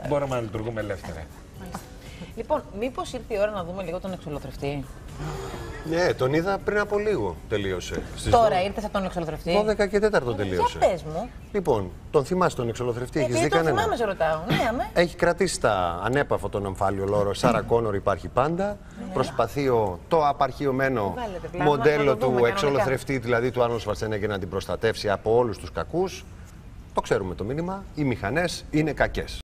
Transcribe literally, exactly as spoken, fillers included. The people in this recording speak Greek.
μπορούμε να λειτουργούμε ελεύθερα. Λοιπόν, μήπως ήρθε η ώρα να δούμε λίγο τον εξολοθρευτή? Ναι, τον είδα πριν από λίγο. Τελείωσε. Στις Τώρα ήρθες από τον εξολοθρευτή. δώδεκα και τέταρτο Για τελείωσε. πες μου. Λοιπόν, τον θυμάσαι τον εξολοθρευτή, έχεις δει Επειδή τον κανένα? θυμάμαι, σε ρωτάω. Ναι, αμέ. Έχει κρατήσει τα ανέπαφο τον αμφάλιο λόρο. Σάρα Κόνορ υπάρχει πάντα. Προσπαθεί ο, το απαρχιωμένο Βάλετε πλάσμα, να μοντέλο το δούμε του κανονικά. εξολοθρευτή, δηλαδή του Άρνολντ Σβαρτσένεγκερ, να την προστατεύσει από όλους τους κακούς. Το ξέρουμε το μήνυμα. Οι μηχανές είναι κακές.